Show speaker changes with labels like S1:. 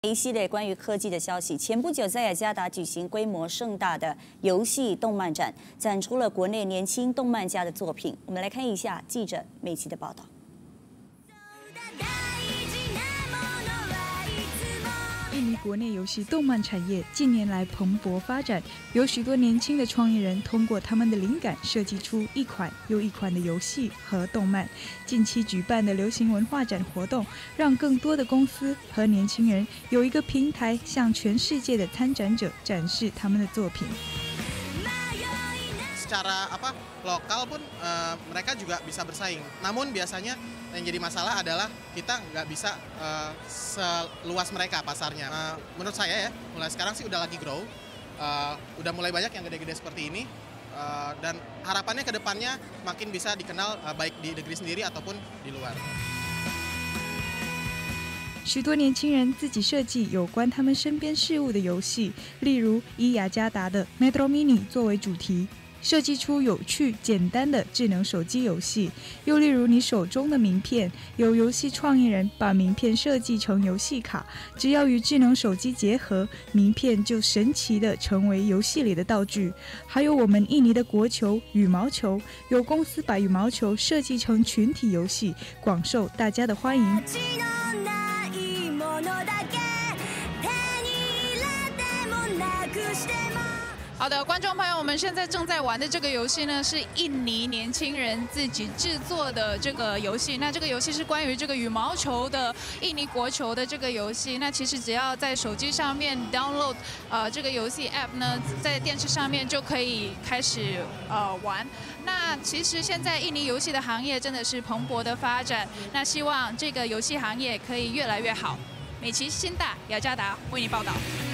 S1: 一系列关于科技的消息，前不久在雅加达举行规模盛大的游戏动漫展，展出了国内年轻动漫家的作品。我们来看一下记者美琪的报道。
S2: 印尼国内游戏动漫产业近年来蓬勃发展，有许多年轻的创意人通过他们的灵感设计出一款又一款的游戏和动漫。近期举办的流行文化展活动，让更多的公司和年轻人有一个平台，向全世界的参展者展示他们的作品。
S3: Secara lokal pun mereka juga bisa bersaing. Namun biasanya yang jadi masalah adalah kita nggak bisa seluas mereka pasarnya. Menurut saya ya, mulai sekarang sih udah lagi grow, udah mulai banyak yang gede-gede seperti ini, dan harapannya ke depannya makin bisa dikenal baik di negeri sendiri ataupun di luar.
S2: 许多年轻人自己设计有关他们身边事物的游戏，例如以雅加达的 Metro Mini 作为主题。 设计出有趣、简单的智能手机游戏，又例如你手中的名片，有游戏创意人把名片设计成游戏卡，只要与智能手机结合，名片就神奇地成为游戏里的道具。还有我们印尼的国球羽毛球，有公司把羽毛球设计成群体游戏，广受大家的欢迎。
S4: 好的，观众朋友，我们现在正在玩的这个游戏呢，是印尼年轻人自己制作的这个游戏。那这个游戏是关于这个羽毛球的印尼国球的这个游戏。那其实只要在手机上面 download 这个游戏 app 呢，在电视上面就可以开始玩。那其实现在印尼游戏的行业真的是蓬勃的发展。那希望这个游戏行业可以越来越好。美琪、新大、雅加达为你报道。